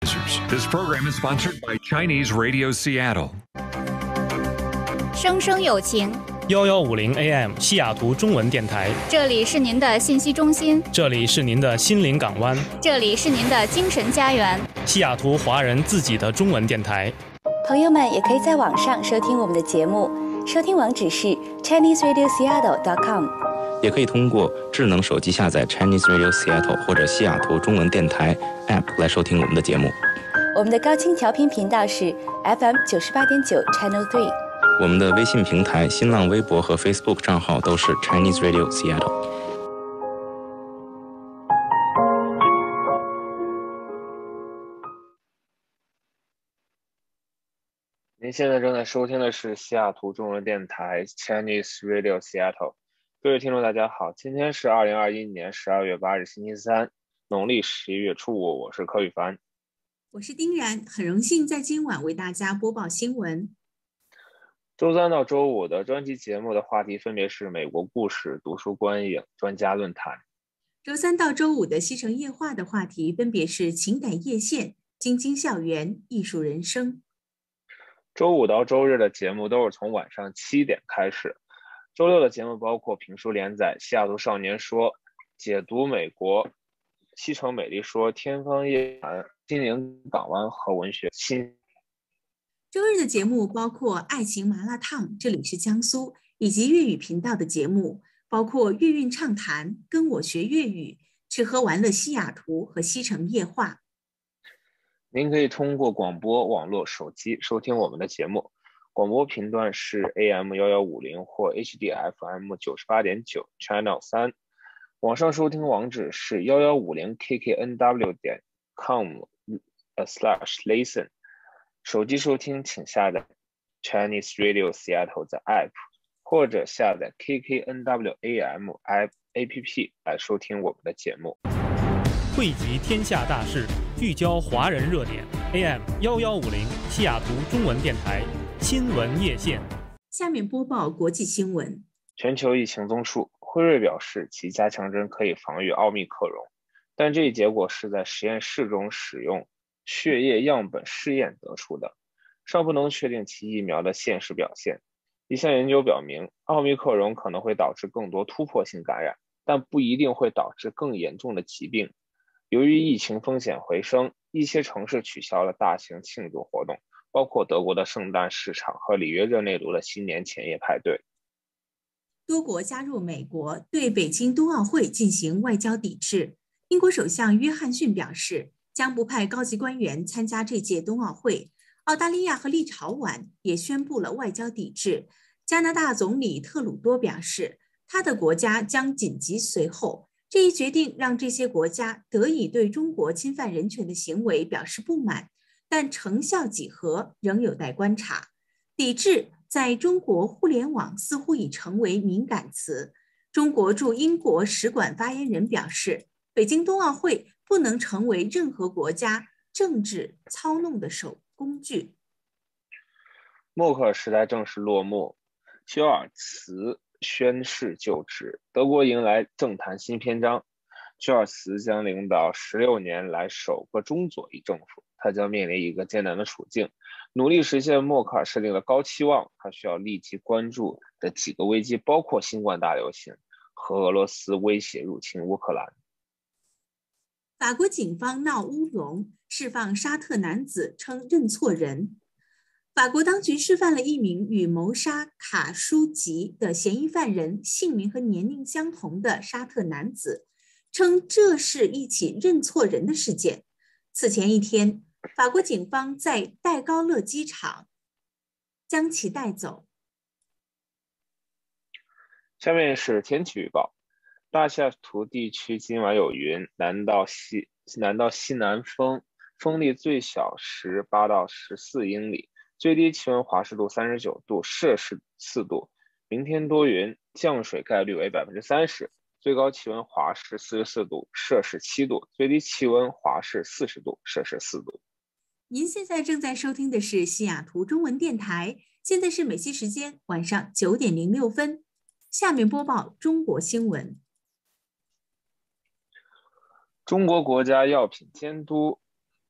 This program is sponsored by Chinese Radio Seattle. 生生有情 1150 AM 西雅图中文电台， 这里是您的信息中心， 这里是您的心灵港湾， 这里是您的精神家园， 西雅图华人自己的中文电台。 朋友们也可以在网上收听我们的节目，收听网址是 ChineseRadioSeattle.com， 也可以通过智能手机下载 Chinese Radio Seattle 或者西雅图中文电台 App 来收听我们的节目。 我们的高清调频频道是 FM98.9 Channel 3。 我们的微信平台、新浪微博和 Facebook 账号都是 Chinese Radio Seattle。 您现在正在收听的是西雅图中文电台 Chinese Radio Seattle。各位听众大家好，今天是2021年12月8日星期三，农历11月初5，我是柯宇凡。 我是丁然，很荣幸在今晚为大家播报新闻。 周三到周五的专题节目的话题分别是美国故事、读书观影、专家论坛。 周三到周五的西城夜话的话题分别是情感夜线、京津校园、艺术人生。 周五到周日的节目都是从晚上7点开始。周六的节目包括评书连载、西雅图少年说、解读美国、西城美丽说、天方夜谭、心灵港湾和文学新。 周日的节目包括爱情麻辣烫，这里是江苏，以及粤语频道的节目，包括粤韵畅谈、跟我学粤语、吃喝玩乐西雅图和西城夜话。 您可以通过广播网络手机收听我们的节目，广播频段是 AM1150 或 HDFM 98.9 Channel 3，网上收听网址是1150kknw.com/listen。手机收听请下载 Chinese Radio Seattle 的 App， 或者下载 KKNW AM App 来收听我们的节目。 汇集天下大事，聚焦华人热点。AM1150 西雅图中文电台新闻夜线。 下面播报国际新闻。 全球疫情综述，辉瑞表示其加强针可以防御奥密克戎，但这一结果是在实验室中使用血液样本试验得出的，尚不能确定其疫苗的现实表现。一项研究表明，奥密克戎可能会导致更多突破性感染，但不一定会导致更严重的疾病。由于疫情风险回升，一些城市取消了大型庆祝活动，包括德国的圣诞市场和里约热内卢的新年前夜派对。 多国加入美国对北京冬奥会进行外交抵制。英国首相约翰逊表示，将不派高级官员参加这届冬奥会。澳大利亚和立陶宛也宣布了外交抵制。加拿大总理特鲁多表示，他的国家将紧急随后。这一决定让这些国家得以对中国侵犯人权的行为表示不满，但成效几何仍有待观察。抵制在中国互联网似乎已成为敏感词。中国驻英国使馆发言人表示，北京冬奥会不能成为任何国家政治操弄的工具。 默克尔时代正式落幕，休尔茨宣誓就职，德国迎来政坛新篇章。休尔茨将领导16年来首个中左翼政府，他将面临一个艰难的处境，努力实现默克尔设定的高期望。他需要立即关注的几个危机包括新冠大流行和俄罗斯威胁入侵乌克兰。 法国警方闹乌龙，释放沙特男子称认错人。法国当局释放了一名与谋杀卡舒吉的嫌疑犯人姓名和年龄相同的沙特男子，称这是一起认错人的事件。此前一天，法国警方在戴高乐机场将其带走。 下面是天气预报。大西雅图地区今晚有云，南到西南风，风力最小时8到14英里，最低气温华氏度39度，摄氏4度。明天多云，降水概率为30%，最高气温华氏44度，摄氏7度，最低气温华氏40度，摄氏4度。 您现在正在收听的是西雅图中文电台，现在是美西时间晚上9点06分。下面播报中国新闻。 中国国家药品监督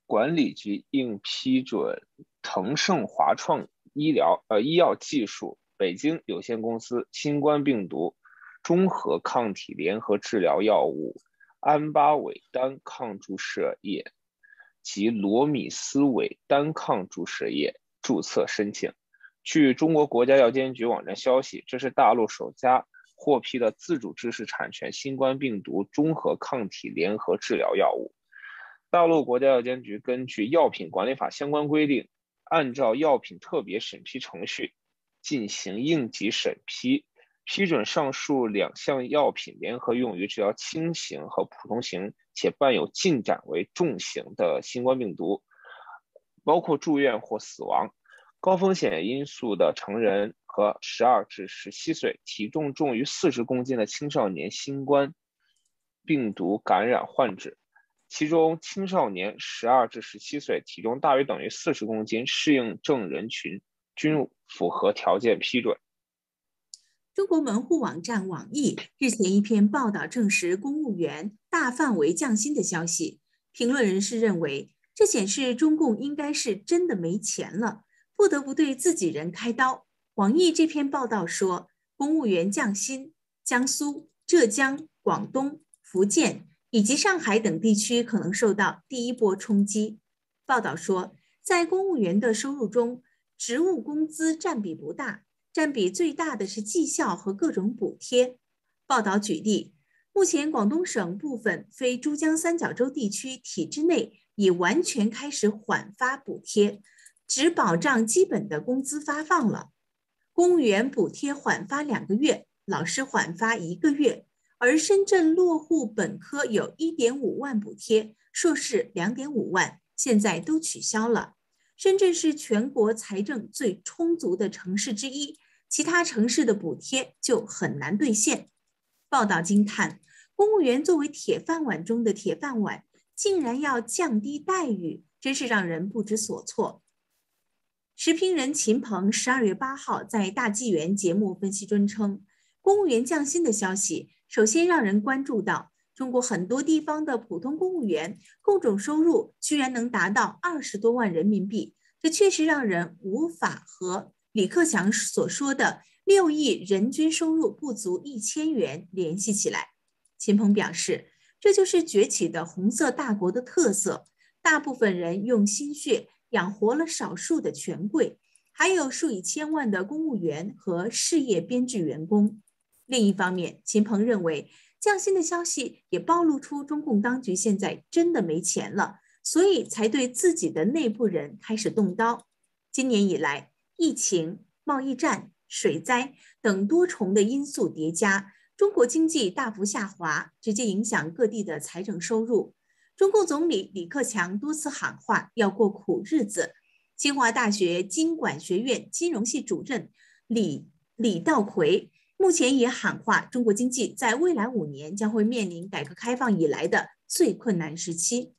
管理局应批准腾盛华创医药技术北京有限公司新冠病毒中和抗体联合治疗药物安巴韦单抗注射液及罗米斯韦单抗注射液注册申请。据中国国家药监局网站消息，这是大陆首家获批的自主知识产权新冠病毒中和抗体联合治疗药物。大陆国家药监局根据药品管理法相关规定，按照药品特别审批程序进行应急审批，批准上述2项药品联合用于治疗轻型和普通型且伴有进展为重型的新冠病毒，包括住院或死亡、高风险因素的成人和12至17岁、体重重于40公斤的青少年新冠病毒感染患者。其中青少年12至17岁体重大于等于40公斤适应症人群均符合条件批准。 中国门户网站网易日前一篇报道证实公务员大范围降薪的消息，评论人士认为，这显示中共应该是真的没钱了，不得不对自己人开刀。网易这篇报道说，公务员降薪，江苏、浙江、广东、福建以及上海等地区可能受到第一波冲击。报道说，在公务员的收入中，职务工资占比不大，占比最大的是绩效和各种补贴。报道举例，目前广东省部分非珠江三角洲地区体制内已完全开始缓发补贴，只保障基本的工资发放了。公务员补贴缓发2个月，老师缓发1个月。而深圳落户本科有 1.5 万补贴，硕士 2.5 万，现在都取消了。深圳是全国财政最充足的城市之一，其他城市的补贴就很难兑现。报道惊叹，公务员作为铁饭碗中的铁饭碗，竟然要降低待遇，真是让人不知所措。时评人秦鹏12月8号在大纪元节目分析中称，公务员降薪的消息首先让人关注到，中国很多地方的普通公务员共总收入居然能达到20多万人民币，这确实让人无法和李克强所说的6亿人均收入不足1000元联系起来。秦鹏表示，这就是崛起的红色大国的特色，大部分人用心血养活了少数的权贵，还有数以千万的公务员和事业编制员工。另一方面，秦鹏认为降薪的消息也暴露出中共当局现在真的没钱了，所以才对自己的内部人开始动刀。今年以来，疫情、贸易战、水灾等多重的因素叠加，中国经济大幅下滑，直接影响各地的财政收入。中共总理李克强多次喊话要过苦日子。清华大学经管学院金融系主任李道奎目前也喊话，中国经济在未来5年将会面临改革开放以来的最困难时期。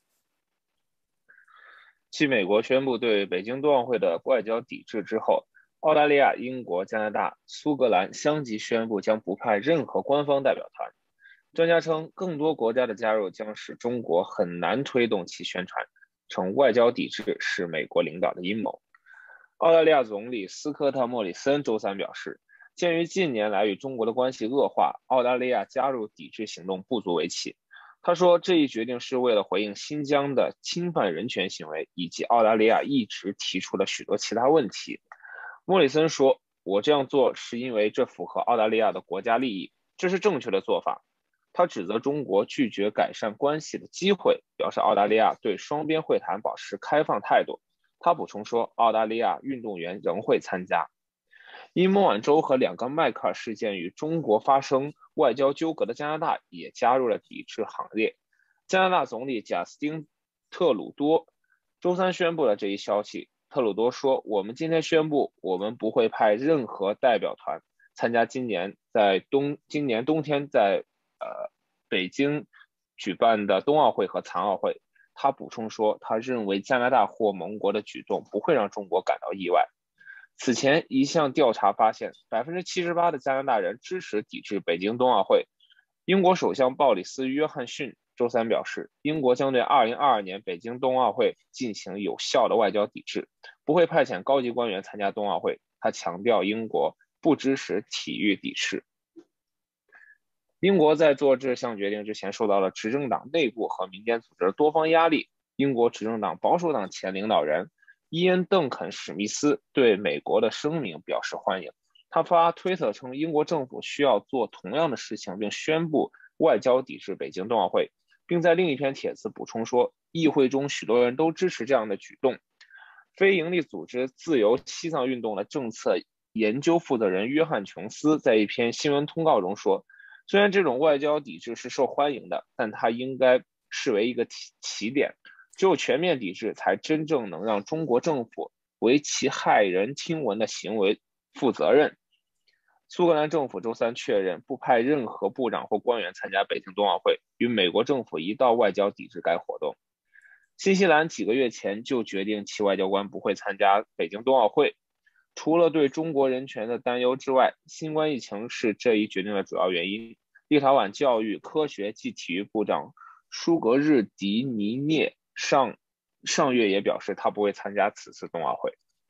继美国宣布对北京冬奥会的外交抵制之后，澳大利亚、英国、加拿大、苏格兰相继宣布将不派任何官方代表团。专家称，更多国家的加入将使中国很难推动其宣传，称外交抵制是美国领导的阴谋。澳大利亚总理斯科特·莫里森周三表示，鉴于近年来与中国的关系恶化，澳大利亚加入抵制行动不足为奇。他说，这一决定是为了回应新疆的侵犯人权行为，以及澳大利亚一直提出了许多其他问题。莫里森说，我这样做是因为这符合澳大利亚的国家利益，这是正确的做法。他指责中国拒绝改善关系的机会，表示澳大利亚对双边会谈保持开放态度。他补充说，澳大利亚运动员仍会参加。因孟晚舟和2个迈克尔事件与中国发生外交纠葛的加拿大也加入了抵制行列。加拿大总理贾斯汀·特鲁多周三宣布了这一消息。特鲁多说，我们今天宣布，我们不会派任何代表团参加今年冬天在北京举办的冬奥会和残奥会。他补充说，他认为加拿大或盟国的举动不会让中国感到意外。此前一项调查发现 78% 的加拿大人支持抵制北京冬奥会。英国首相鲍里斯·约翰逊周三表示，英国将对2022年北京冬奥会进行有效的外交抵制，不会派遣高级官员参加冬奥会。他强调英国不支持体育抵制。英国在做这项决定之前受到了执政党内部和民间组织的多方压力。英国执政党保守党前领导人伊恩·邓肯·史密斯对美国的声明表示欢迎。他发推特称，英国政府需要做同样的事情，并宣布外交抵制北京冬奥会，并在另一篇帖子补充说，议会中许多人都支持这样的举动。非营利组织自由西藏运动的政策研究负责人约翰·琼斯在一篇新闻通告中说，虽然这种外交抵制是受欢迎的，但它应该视为一个起点，只有全面抵制才真正能让中国政府为其骇人听闻的行为负责任。苏格兰政府周三确认不派任何部长或官员参加北京冬奥会，与美国政府一道外交抵制该活动。新西兰几个月前就决定其外交官不会参加北京冬奥会。除了对中国人权的担忧之外，新冠疫情是这一决定的主要原因。立陶宛教育、科学及体育部长舒格日迪尼涅上月也表示，他不会参加此次冬奥会。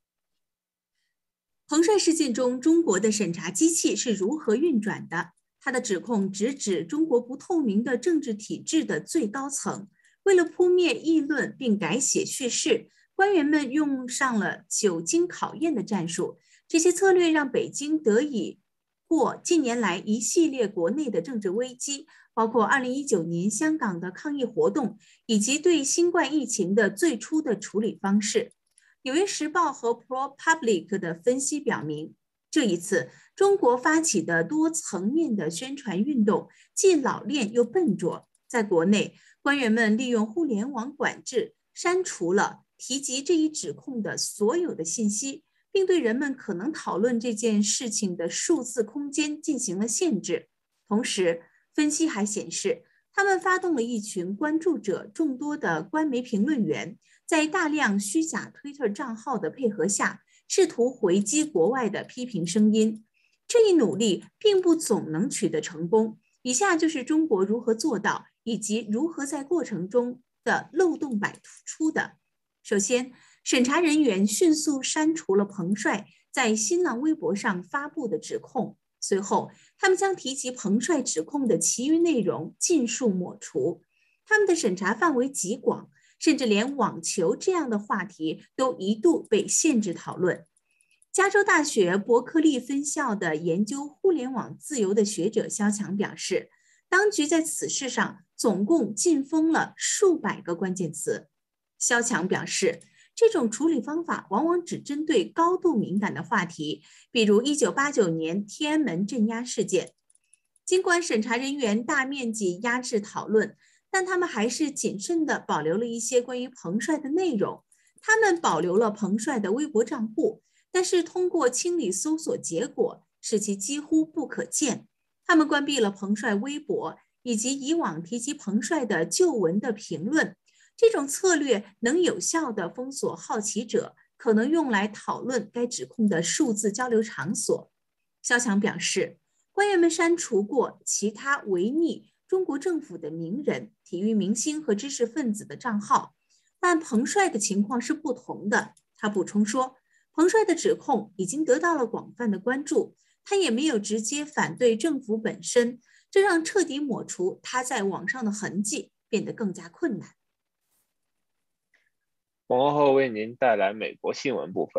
彭帅事件中，中国的审查机器是如何运转的？他的指控直指中国不透明的政治体制的最高层。为了扑灭议论并改写叙事，官员们用上了久经考验的战术。这些策略让北京得以过近年来一系列国内的政治危机，包括2019年香港的抗议活动，以及对新冠疫情的最初的处理方式。纽约时报和 ProPublic 的分析表明，这一次中国发起的多层面的宣传运动既老练又笨拙。在国内，官员们利用互联网管制删除了提及这一指控的所有的信息，并对人们可能讨论这件事情的数字空间进行了限制。同时，分析还显示，他们发动了一群关注者众多的官媒评论员，在大量虚假 Twitter 账号的配合下，试图回击国外的批评声音。这一努力并不总能取得成功。以下就是中国如何做到，以及如何在过程中的漏洞百出的。首先，审查人员迅速删除了彭帅在新浪微博上发布的指控，随后他们将提及彭帅指控的其余内容尽数抹除。他们的审查范围极广，甚至连网球这样的话题都一度被限制讨论。加州大学伯克利分校的研究互联网自由的学者肖强表示，当局在此事上总共禁封了数百个关键词。肖强表示，这种处理方法往往只针对高度敏感的话题，比如1989年天安门镇压事件。尽管审查人员大面积压制讨论，但他们还是谨慎地保留了一些关于彭帅的内容。他们保留了彭帅的微博账户，但是通过清理搜索结果，使其几乎不可见。他们关闭了彭帅微博以及以往提及彭帅的旧文的评论。这种策略能有效地封锁好奇者可能用来讨论该指控的数字交流场所。肖强表示，官员们删除过其他违逆中国政府的名人、体育明星和知识分子的账号，但彭帅的情况是不同的。他补充说，彭帅的指控已经得到了广泛的关注，他也没有直接反对政府本身，这让彻底抹除他在网上的痕迹变得更加困难。 广告后为您带来美国新闻部分。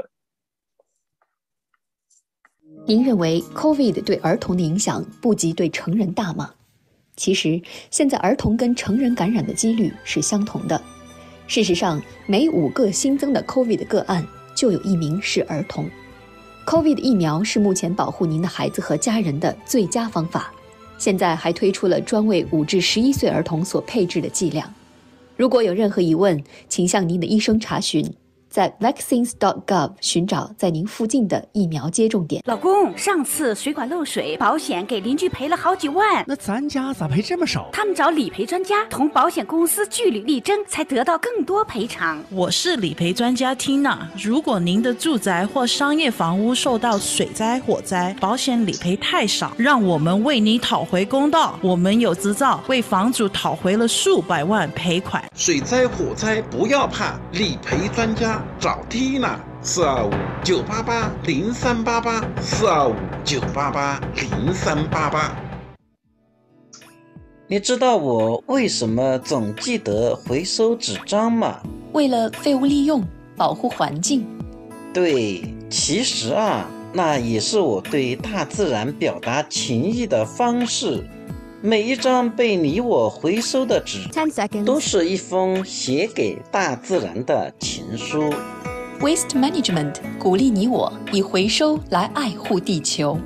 您认为 COVID 对儿童的影响不及对成人大吗？其实，现在儿童跟成人感染的几率是相同的。事实上，每5个新增的 COVID 个案就有1名是儿童。COVID 疫苗是目前保护您的孩子和家人的最佳方法。现在还推出了专为5至11岁儿童所配置的剂量。如果有任何疑问，请向您的医生查询。 在 vaccines.gov 寻找在您附近的疫苗接种点。 老公，上次水管漏水，保险给邻居赔了好几万， 那咱家咋赔这么少？ 他们找理赔专家，同保险公司据理力争，才得到更多赔偿。 我是理赔专家 Tina， 如果您的住宅或商业房屋受到水灾、火灾，保险理赔太少，让我们为你讨回公道。我们有执照，为房主讨回了数百万赔款。 水灾火灾不要怕，理赔专家找 Tina，425-9888，425-988-0388。 你知道我为什么总记得回收纸张吗？ 为了废物利用，保护环境。 对，其实那也是我对大自然表达情意的方式。每一张被你我回收的纸，都是一封写给大自然的情书。 Waste Management 鼓励你我以回收来爱护地球。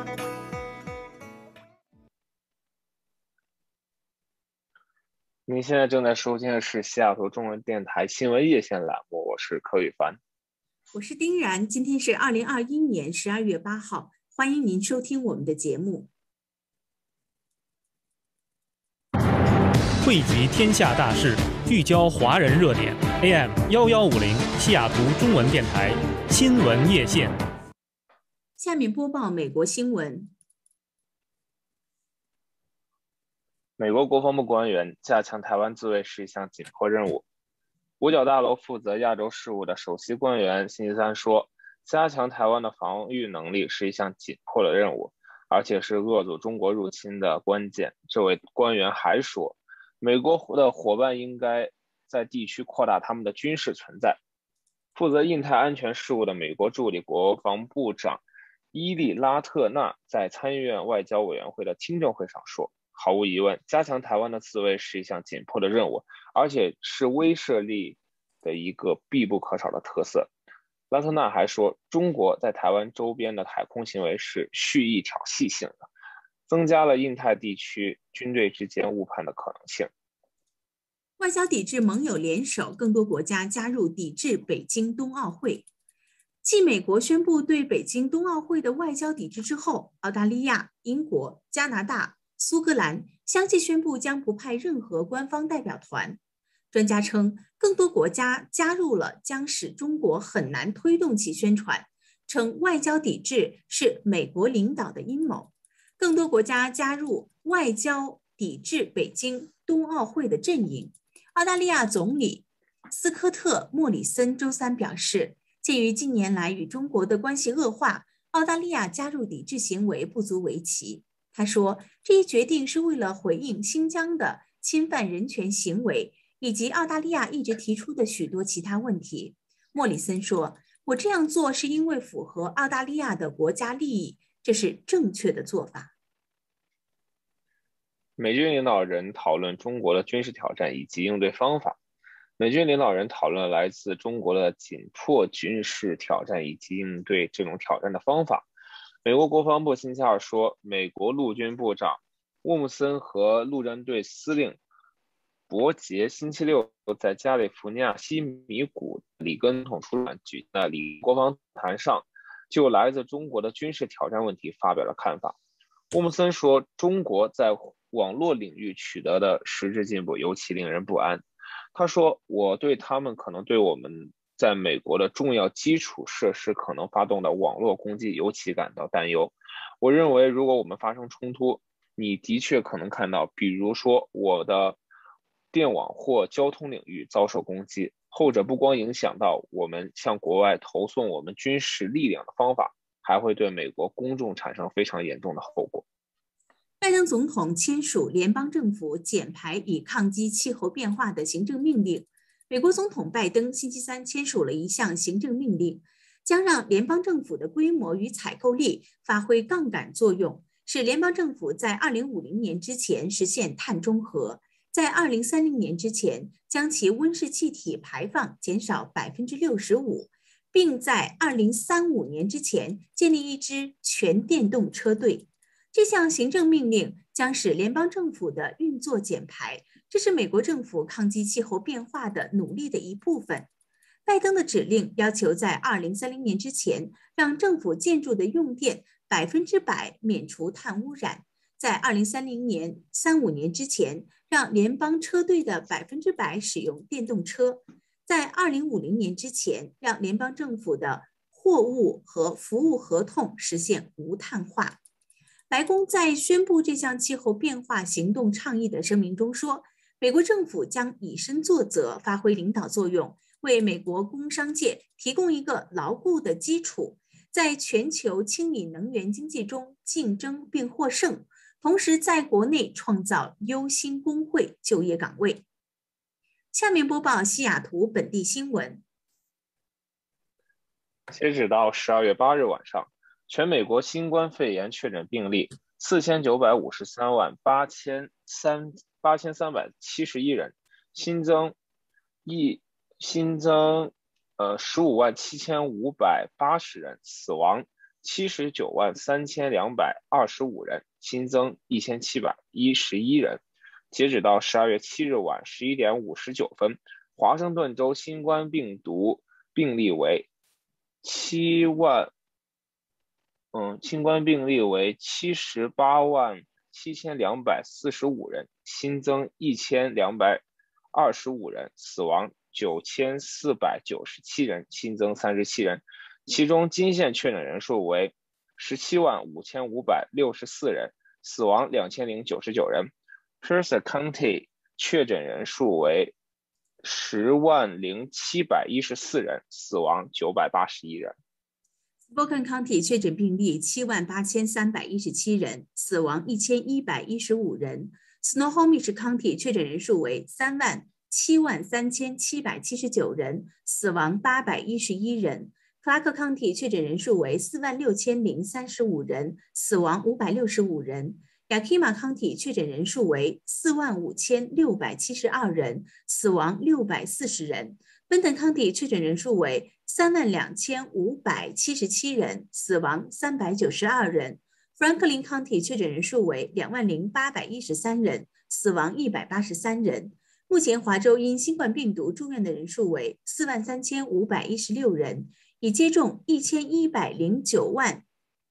您现在正在收听的是西雅图中文电台新闻夜线栏目，我是柯宇凡， 我是丁然。今天是2021年12月8号，欢迎您收听我们的节目。 汇集天下大事，聚焦华人热点。AM1150西雅图中文电台新闻夜线。 下面播报美国新闻。 美国国防部官员加强台湾自卫是一项紧迫任务。五角大楼负责亚洲事务的首席官员星期三说，加强台湾的防御能力是一项紧迫的任务，而且是遏阻中国入侵的关键。这位官员还说，美国的伙伴应该在地区扩大他们的军事存在。负责印太安全事务的美国助理国防部长伊利拉特纳在参议院外交委员会的听证会上说，毫无疑问，加强台湾的自卫是一项紧迫的任务，而且是威慑力的一个必不可少的特色。拉特纳还说，中国在台湾周边的海空行为是蓄意挑衅性的，增加了印太地区军队之间误判的可能性。 外交抵制盟友联手，更多国家加入抵制北京冬奥会。继美国宣布对北京冬奥会的外交抵制之后，澳大利亚、英国、加拿大、苏格兰相继宣布将不派任何官方代表团。专家称，更多国家加入了将使中国很难推动其宣传，称外交抵制是美国领导的阴谋。更多国家加入外交抵制北京冬奥会的阵营。澳大利亚总理斯科特·莫里森周三表示，鉴于近年来与中国的关系恶化，澳大利亚加入抵制行为不足为奇。他说，这一决定是为了回应新疆的侵犯人权行为，以及澳大利亚一直提出的许多其他问题。莫里森说，我这样做是因为符合澳大利亚的国家利益，这是正确的做法。 美军领导人讨论中国的军事挑战以及应对方法。美军领导人讨论来自中国的紧迫军事挑战以及应对这种挑战的方法。美国国防部星期二说，美国陆军部长沃姆森和陆战队司令伯杰星期六在加利福尼亚西米谷里根统出版举的国防谈上，就来自中国的军事挑战问题发表了看法。沃姆森说，中国在网络领域取得的实质进步尤其令人不安。他说，我对他们可能对我们在美国的重要基础设施可能发动的网络攻击尤其感到担忧。我认为如果我们发生冲突，你的确可能看到，比如说我的电网或交通领域遭受攻击，后者不光影响到我们向国外投送我们军事力量的方法，还会对美国公众产生非常严重的后果。 拜登总统签署联邦政府减排以抗击气候变化的行政命令。美国总统拜登星期三签署了一项行政命令，将让联邦政府的规模与采购力发挥杠杆作用，使联邦政府在2050年之前实现碳中和，在2030年之前将其温室气体排放减少65%，并在2035年之前建立一支全电动车队。这项行政命令将使联邦政府的运作减排，这是美国政府抗击气候变化的努力的一部分。 拜登的指令要求在2030年之前让政府建筑的用电100%免除碳污染，在2030年、35年之前让联邦车队的100%使用电动车，在2050年之前让联邦政府的货物和服务合同实现无碳化。白宫在宣布这项气候变化行动倡议的声明中说，美国政府将以身作则，发挥领导作用，为美国工商界提供一个牢固的基础，在全球清理能源经济中竞争并获胜，同时在国内创造优薪工会就业岗位。下面播报西雅图本地新闻。 截止到12月8日晚上，全美国新冠肺炎确诊病例4953万8371人，新增15万7580人，死亡79万3225人，新增1711人。截止到12月7日晚11点59分，华盛顿州新冠病毒病例为78万7245人，新增1225人，死亡9497人，新增37人。其中金县确诊人数为17万5564人，死亡2099人。Mercer County 确诊人数为10万0714人，死亡981人。 Spokane County 确诊病例7万8317人，死亡1115人。Snohomish County 确诊人数为7万3779人，死亡811人。Clark County 确诊人数为4万6035人，死亡565人。Yakima County 确诊人数为4万5672人，死亡640人。Benton County 确诊人数为3万2577人，死亡392人。Franklin County 确诊人数为2万0813人，死亡183人。目前华州因新冠病毒住院的人数为4万3516人，已接种1109万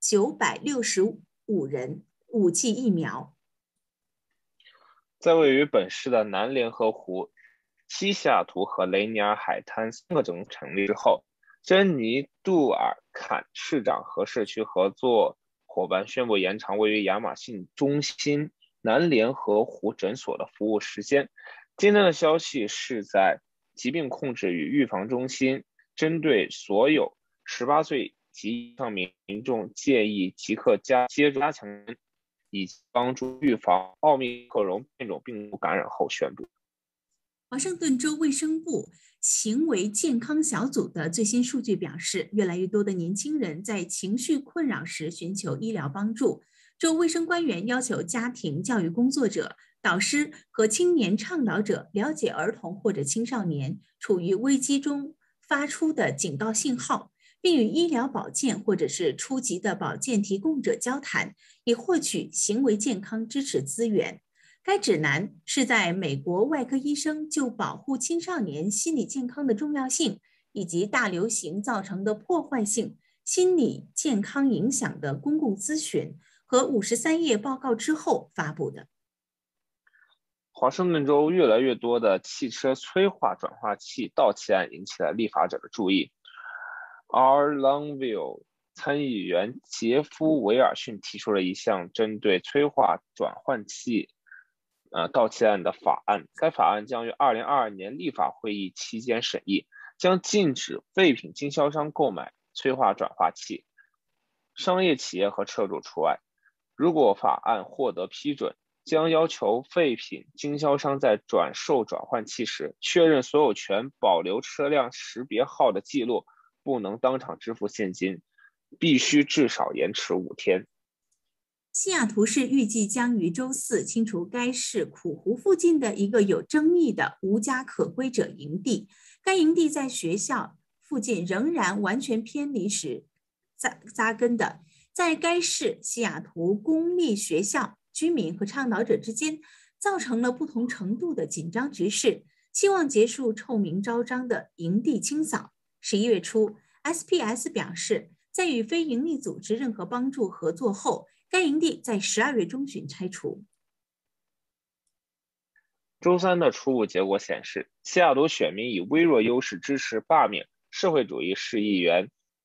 965人5剂疫苗。 在位于本市的南联合湖、西西雅图和雷尼尔海滩3个省成立之后，珍妮·杜尔坎市长和社区合作伙伴宣布延长位于亚马逊中心南联合湖诊所的服务时间。今天的消息是在疾病控制与预防中心针对所有18岁及以上民众建议即刻接种加强针，以帮助预防奥密克戎变种病毒感染后宣布。 华盛顿州卫生部行为健康小组的最新数据表示，越来越多的年轻人在情绪困扰时寻求医疗帮助。州卫生官员要求家庭教育工作者、导师和青年倡导者了解儿童或者青少年处于危机中发出的警告信号，并与医疗保健或者是初级的保健提供者交谈，以获取行为健康支持资源。该指南是在美国外科医生就保护青少年心理健康的重要性以及大流行造成的破坏性心理健康影响的公共咨询和53页报告之后发布的。 华盛顿州越来越多的汽车催化转化器盗窃案引起了立法者的注意。Longview 参议员杰夫·维尔逊提出了一项针对催化转换器盗窃案的法案，该法案将于2022年立法会议期间审议，将禁止废品经销商购买催化转化器，商业企业和车主除外。如果法案获得批准，将要求废品经销商在转售转换器时确认所有权，保留车辆识别号的记录，不能当场支付现金，必须至少延迟5天。 西雅图市预计将于周4清除该市苦湖附近的一个有争议的无家可归者营地。该营地在学校附近仍然完全偏离时扎根的。在该市西雅图公立学校、居民和倡导者之间造成了不同程度的紧张局势。 希望结束臭名昭彰的营地清扫。11月初 SPS 表示，在与非营利组织任何帮助合作后，该营地在12月中旬拆除。 周三的初步结果显示，西雅图选民以微弱优势支持罢免社会主义市议员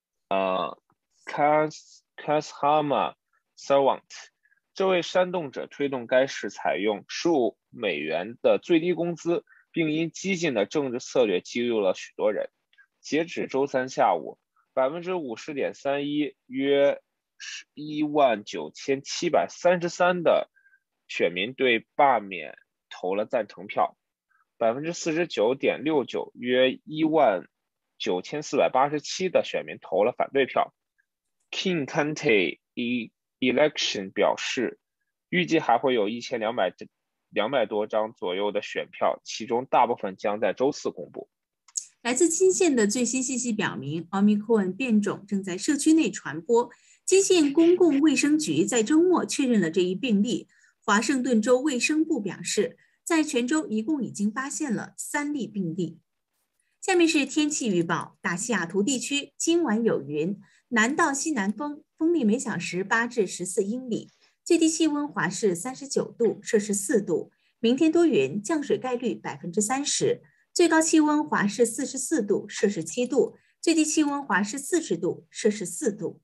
Kashama Sarwant。这位煽动者推动该市采用$15的最低工资，并因激进的政治策略激怒了许多人。截止周三下午，50.31%约19733的选民对罢免投了赞成票，49.69%约19487的选民投了反对票。King County Election 表示，预计还会有1200多张左右的选票，其中大部分将在周四公布。 来自金县的最新信息表明，Omicron 变种正在社区内传播。金县公共卫生局在周末确认了这一病例。华盛顿州卫生部表示，在全州一共已经发现了3例病例。下面是天气预报：大西雅图地区今晚有云，南到西南风，风力每小时8至14英里，最低气温华氏39度，摄氏4度。明天多云，降水概率30%，最高气温华氏44度，摄氏7度，最低气温华氏40度，摄氏4度。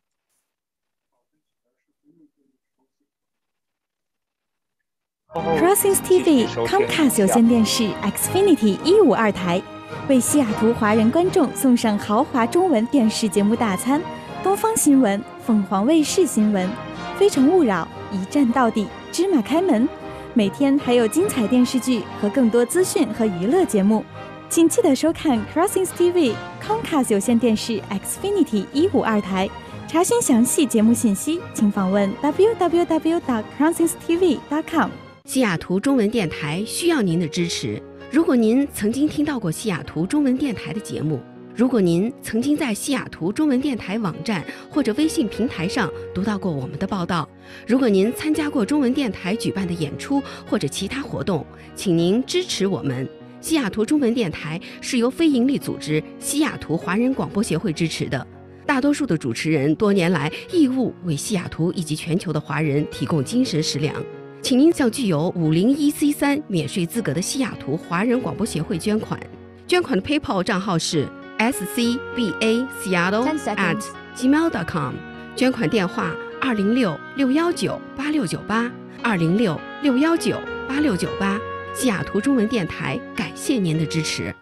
Crossings TV Comcast 有线电视 Xfinity 152台，为西雅图华人观众送上豪华中文电视节目大餐：东方新闻、凤凰卫视新闻、非诚勿扰、一站到底、芝麻开门。每天还有精彩电视剧和更多资讯和娱乐节目，请记得收看 Crossings TV Comcast 有线电视 Xfinity 152台。查询详细节目信息，请访问 www.crossingstv.com。 西雅图中文电台需要您的支持。如果您曾经听到过西雅图中文电台的节目，如果您曾经在西雅图中文电台网站或者微信平台上读到过我们的报道，如果您参加过中文电台举办的演出或者其他活动，请您支持我们。西雅图中文电台是由非营利组织西雅图华人广播协会支持的，大多数的主持人多年来义务为西雅图以及全球的华人提供精神食粮。请您向具有501C3免税资格的西雅图华人广播协会捐款。捐款的 PayPal 账号是 scbaseattle@gmail.com。捐款电话206-619-8698 206-619-8698。西雅图中文电台感谢您的支持。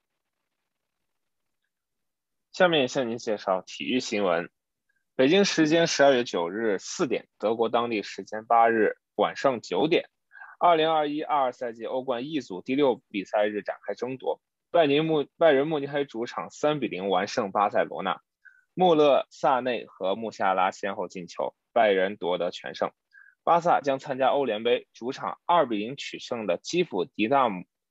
下面向您介绍体育新闻。北京时间12月9日4点，德国当地时间8日晚上9点，2021-22赛季欧冠 E 组第6比赛日展开争夺。拜仁慕尼黑主场3-0完胜巴塞罗那，穆勒、萨内和穆夏拉先后进球，拜仁夺得全胜。巴萨将参加欧联杯，主场2-0取胜基辅迪纳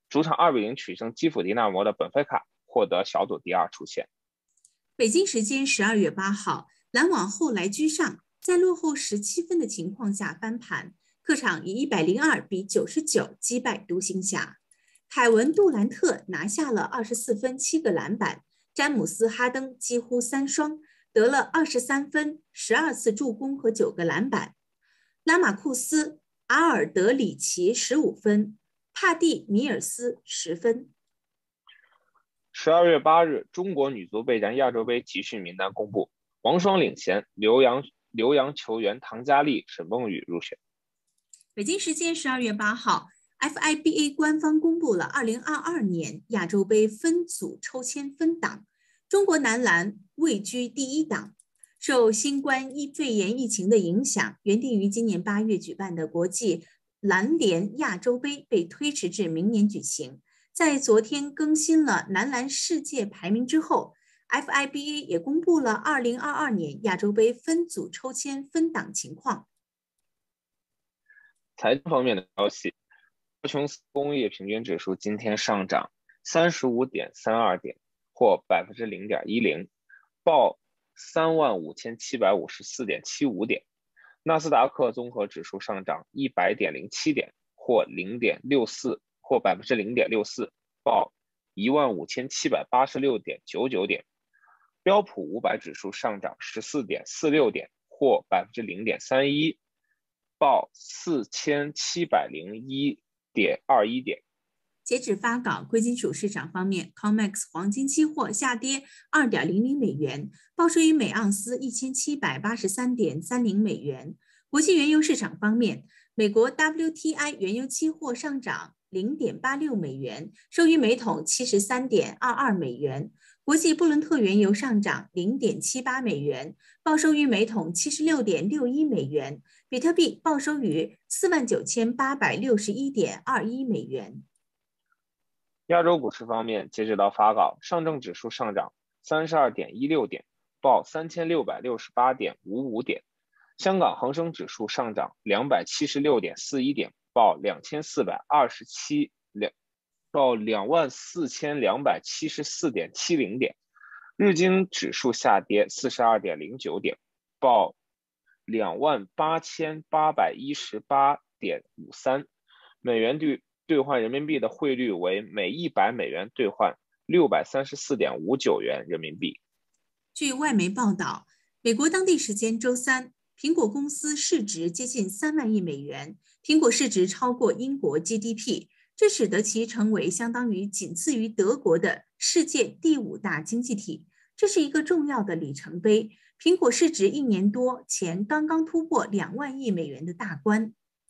摩的本菲卡获得小组第2出线。 北京时间12月8号，篮网后来居上，在落后17分的情况下翻盘，客场以102-99击败独行侠。凯文·杜兰特拿下了24分7个篮板，詹姆斯·哈登几乎3双，得了23分、12次助攻和9个篮板。拉马库斯·阿尔德里奇15分，帕蒂·米尔斯10分。 12月8日，中国女足备战亚洲杯集训名单公布，王霜领衔，留洋球员唐佳丽、沈梦雨入选。 北京时间12月8号，FIBA 官方公布了2022年亚洲杯分组抽签分档，中国男篮位居第1档。受新冠肺炎疫情的影响，原定于今年8月举办的国际篮联亚洲杯被推迟至明年举行。在昨天更新了男篮世界排名之后， FIBA 也公布了2022年亚洲杯分组抽签分档情况。 财经方面的消息，道琼斯工业平均指数今天上涨35.32点，或0.10%，报35754.75点。纳斯达克综合指数上涨100.07点，或0.64%， 报15786.99点。标普500指数上涨14.46点，或 0.31%， 报4701.21点。 截止发稿，贵金属市场方面 ，COMEX 黄金期货下跌2.00美元，报收于每盎司1783.30美元。国际原油市场方面，美国 WTI 原油期货上涨0.86美元，收于每桶73.22美元。国际布伦特原油上涨0.78美元，报收于每桶76.61美元。比特币报收于49861.21美元。 亚洲股市方面，截止到发稿，上证指数上涨32.16点，报3668.55点；香港恒生指数上涨276.41点，报24274.70点；日经指数下跌42.09点，报28818.53。美元兑换人民币的汇率为每100美元兑换634.59元人民币。 据外媒报道，美国当地时间周三，苹果公司市值接近3万亿美元，苹果市值超过英国 GDP， 这使得其成为相当于仅次于德国的世界第5大经济体。这是一个重要的里程碑。苹果市值1年多前刚刚突破2万亿美元的大关。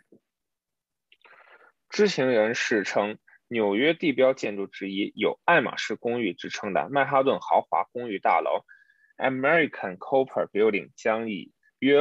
知情人士称，纽约地标建筑之一，有爱马仕公寓之称的曼哈顿豪华公寓大楼 American Cooper Building 将以约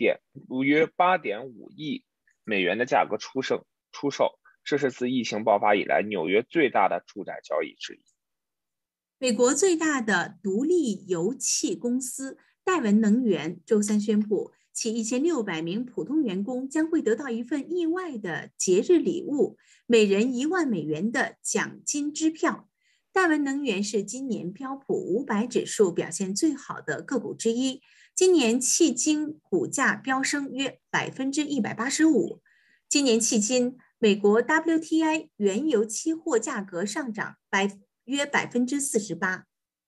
8.5亿美元的价格出售，这是自疫情爆发以来纽约最大的住宅交易之一。 美国最大的独立油气公司戴文能源周三宣布，其1600名普通员工将会得到一份意外的节日礼物，每人1万美元的奖金支票。戴文能源是今年标普500指数表现最好的个股之一，今年迄今股价飙升约 185%。今年迄今，美国 WTI 原油期货价格上涨约 48%。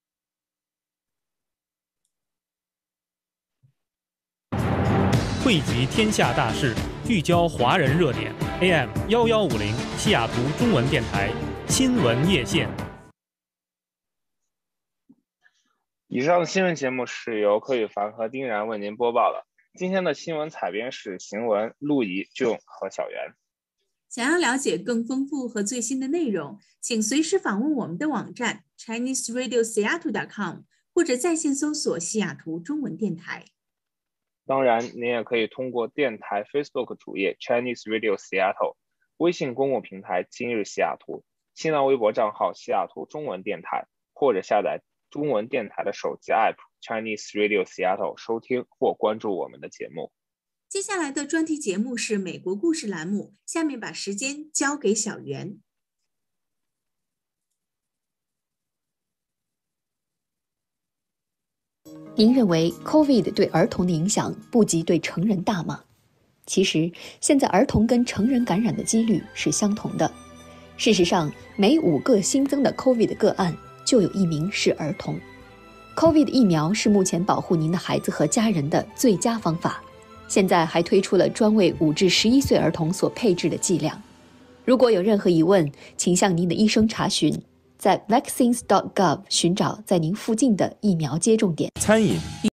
汇集天下大事，聚焦华人热点。AM 1150西雅图中文电台新闻夜线。 以上的新闻节目是由柯宇凡和丁然为您播报的。今天的新闻采编是邢文、陆怡、俊和小袁。 想要了解更丰富和最新的内容，请随时访问我们的网站 ChineseRadioSeattle.com 或者在线搜索西雅图中文电台。 当然，您也可以通过电台 Facebook 主页 Chinese Radio Seattle、微信公共平台今日西雅图、新浪微博账号西雅图中文电台，或者下载中文电台的手机 App Chinese Radio Seattle 收听或关注我们的节目。 接下来的专题节目是美国故事栏目，下面把时间交给小袁。 您认为 COVID 对儿童的影响不及对成人大吗？其实，现在儿童跟成人感染的几率是相同的。事实上，每5个新增的 COVID 个案就有1名是儿童。COVID 疫苗是目前保护您的孩子和家人的最佳方法。现在还推出了专为5至11岁儿童所配置的剂量。如果有任何疑问，请向您的医生查询。在 vaccines.gov 寻找在您附近的疫苗接种点。 餐饮